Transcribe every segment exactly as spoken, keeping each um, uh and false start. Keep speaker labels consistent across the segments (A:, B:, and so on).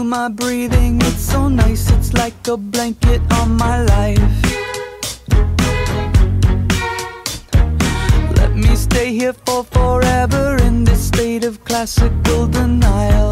A: my breathing, it's so nice, it's like a blanket on my life. Let me stay here for forever in this state of classical denial.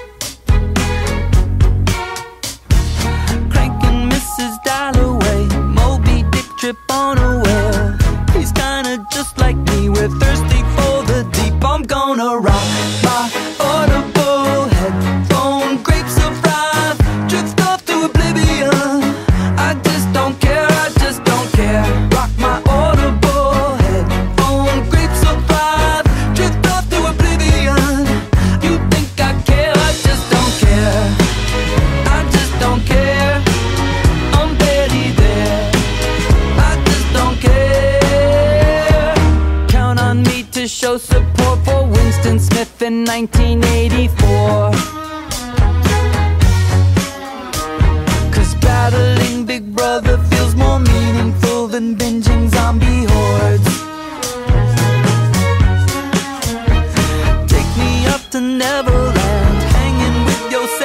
A: Cranking Missus Dalloway, Moby Dick trip on a whale. He's kinda just like me, we're thirsty for the deep. I'm gonna rock my audible headphone, grapes of wrath, drift off to oblivion. I just don't care, I just don't care. Rock my audible headphone, grapes of wrath, drift off to oblivion. You think I care, I just don't care. I just don't care, I'm barely there. I just don't care. Count on me to show support for Winston Smith in nineteen eighty-four. Cause battling Big Brother feels more meaningful than binging zombie hordes. Take me up to Neverland, hanging with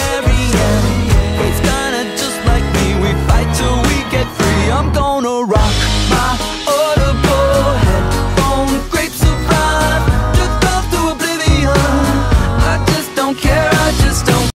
A: Yossarian. He's kinda just like me, we fight till we get free. I'm gonna rock